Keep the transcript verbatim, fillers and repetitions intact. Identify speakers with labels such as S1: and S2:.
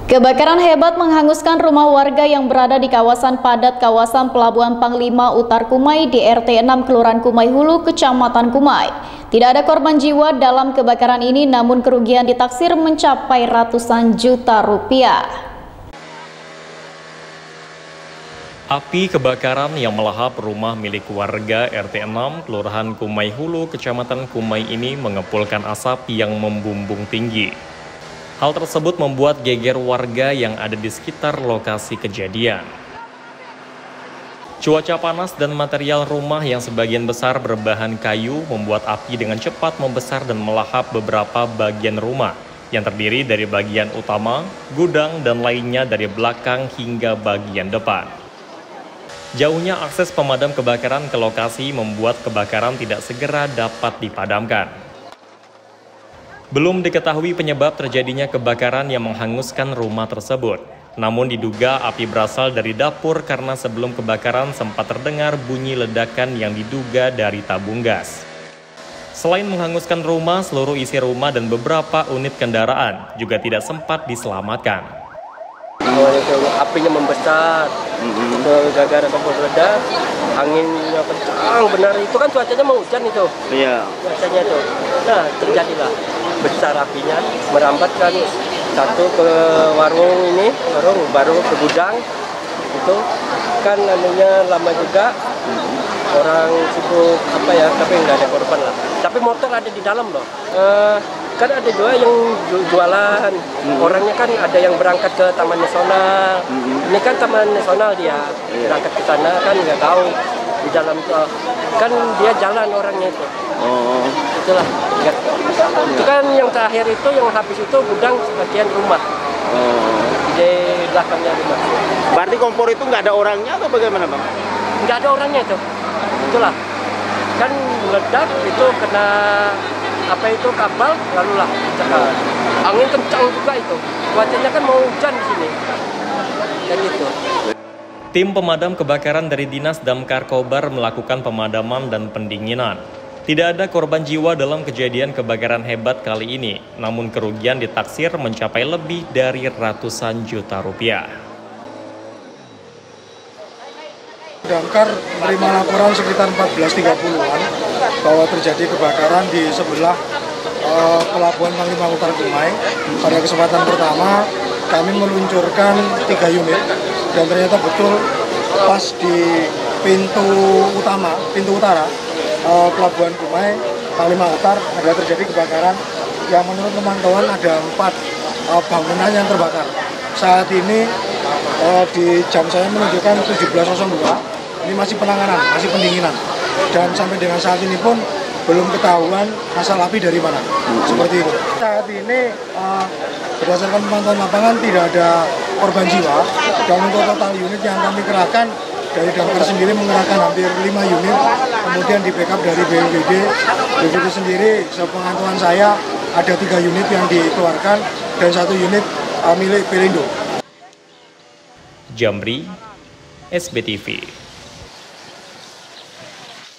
S1: Kebakaran hebat menghanguskan rumah warga yang berada di kawasan padat kawasan Pelabuhan Panglima Utar Kumai di R T enam Kelurahan Kumai Hulu, Kecamatan Kumai. Tidak ada korban jiwa dalam kebakaran ini, namun kerugian ditaksir mencapai ratusan juta rupiah.
S2: Api kebakaran yang melahap rumah milik warga R T enam Kelurahan Kumai Hulu, Kecamatan Kumai ini mengepulkan asap yang membumbung tinggi. Hal tersebut membuat geger warga yang ada di sekitar lokasi kejadian. Cuaca panas dan material rumah yang sebagian besar berbahan kayu membuat api dengan cepat membesar dan melahap beberapa bagian rumah yang terdiri dari bagian utama, gudang, dan lainnya dari belakang hingga bagian depan. Jauhnya akses pemadam kebakaran ke lokasi membuat kebakaran tidak segera dapat dipadamkan. Belum diketahui penyebab terjadinya kebakaran yang menghanguskan rumah tersebut. Namun diduga api berasal dari dapur karena sebelum kebakaran sempat terdengar bunyi ledakan yang diduga dari tabung gas. Selain menghanguskan rumah, seluruh isi rumah dan beberapa unit kendaraan juga tidak sempat diselamatkan.
S3: Apinya membesar, mm-hmm. gara-gara kompor meledak, anginnya kencang, benar itu kan cuacanya mau hujan itu, iya. Cuacanya itu, nah terjadilah besar apinya, merambat kan satu ke warung ini, warung baru ke gudang, itu kan anunya lama juga, mm-hmm. orang sibuk apa ya, tapi nggak ada korban lah, tapi motor ada di dalam loh. Uh, Kan ada juga yang jualan, hmm. orangnya kan ada yang berangkat ke Taman Nasional. Hmm. Ini kan Taman Nasional dia, yeah. berangkat ke sana kan nggak tahu di dalam uh, kan dia jalan orangnya itu. Oh. Itulah. Ya. Itu kan yang terakhir itu yang habis itu gudang sebagian rumah. Oh. Di belakangnya rumah.
S4: Berarti kompor itu nggak ada orangnya atau bagaimana, Bang?
S3: Nggak ada orangnya itu. Itulah. Kan meledak itu kena apa itu kapal, lalu lah cakar. Angin kencang juga itu. Cuacanya kan mau hujan di sini. Dan itu.
S2: Tim pemadam kebakaran dari Dinas Damkar Kobar melakukan pemadaman dan pendinginan. Tidak ada korban jiwa dalam kejadian kebakaran hebat kali ini, namun kerugian ditaksir mencapai lebih dari ratusan juta rupiah.
S5: Damkar menerima laporan sekitar empat belas tiga puluhan bahwa terjadi kebakaran di sebelah uh, Pelabuhan Panglima Utar Kumai. Pada kesempatan pertama kami meluncurkan tiga unit dan ternyata betul pas di pintu utama, pintu utara uh, Pelabuhan Kumai Panglima Utar ada terjadi kebakaran yang menurut pemantauan ada empat uh, bangunan yang terbakar. Saat ini uh, di jam saya menunjukkan tujuh belas nol dua. Ini masih penanganan, masih pendinginan, dan sampai dengan saat ini pun belum ketahuan asal api dari mana. Seperti itu. Saat ini uh, berdasarkan pemantauan lapangan tidak ada korban jiwa, dan untuk total unit yang kami kerahkan dari Damkar sendiri mengerahkan hampir lima unit, kemudian di backup dari B P B D. B P B D sendiri, sepengetahuan saya ada tiga unit yang dikeluarkan dan satu unit uh, milik Pelindo.
S2: Jamri, S B T V.